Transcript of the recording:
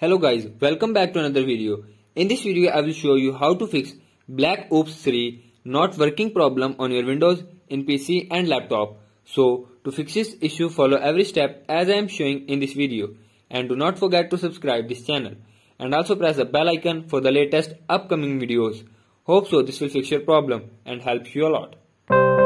Hello guys, welcome back to another video. In this video I will show you how to fix Black Ops 3 not working problem on your Windows in PC and laptop. So to fix this issue, follow every step as I am showing in this video, and do not forget to subscribe this channel and also press the bell icon for the latest upcoming videos. Hope so this will fix your problem and help you a lot.